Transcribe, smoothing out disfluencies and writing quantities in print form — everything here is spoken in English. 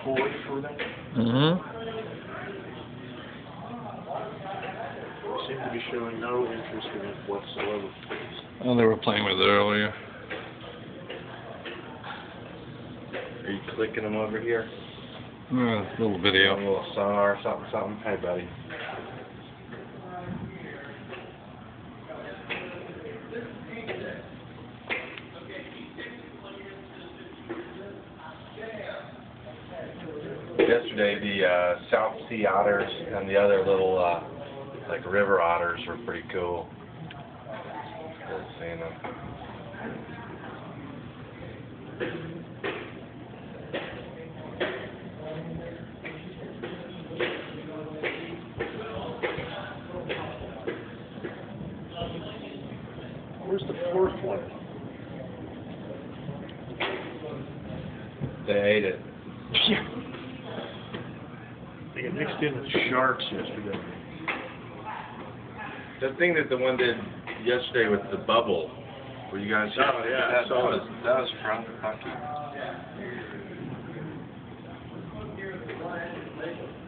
toy for them. They seem to be showing no interest in it whatsoever. Oh, they were playing with it earlier. Are you clicking them over here? Little A video. little sonar, something. Hey, buddy. Yesterday, the South Sea otters and the other little, like river otters were pretty cool. Cool seeing them. Where's the fourth one? They ate it. They got mixed in with sharks yesterday. The thing that the one did yesterday with the bubble, were you guys? Oh, yeah, I saw it. That was funky.